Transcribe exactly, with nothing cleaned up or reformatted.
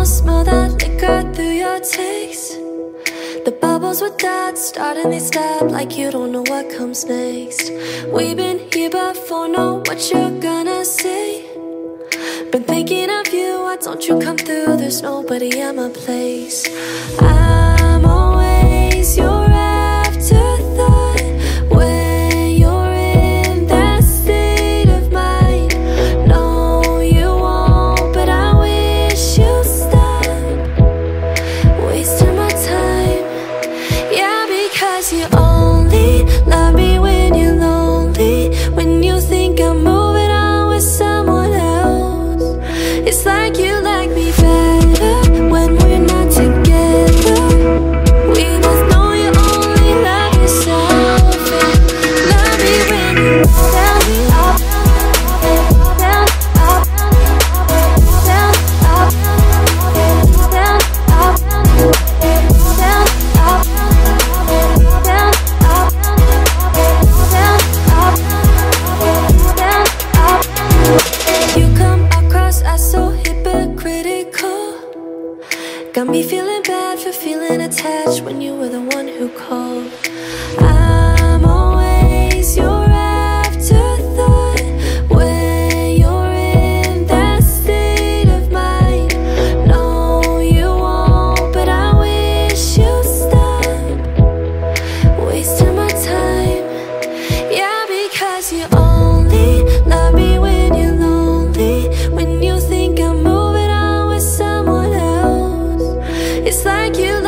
almost smell that liquor through your taste. The bubbles with that start and they stop, like you don't know what comes next. We've been here before, know what you're gonna say. Been thinking of you, why don't you come through? There's nobody at my place. I'm always your afterthought when you're in that state of mind. No, you won't, but I wish you'd stop wasting my time. Yeah, because you only love me when you're lonely, when you think I'm moving on with someone else. It's like you like me better when we're not together. We both know you only love yourself, and love me when you're down, up, down, up, down, up, down, up, down, up, down, up, down, up, down, up. You come across as so hypocritical. Got me feeling bad for feeling attached when you were the one who called. I'm always your afterthought when you're in that state of mind. No, you won't, but I wish you'd stop wasting my time. Yeah, because you only love me when you're lonely, when you think I'm moving on with someone else. It's like you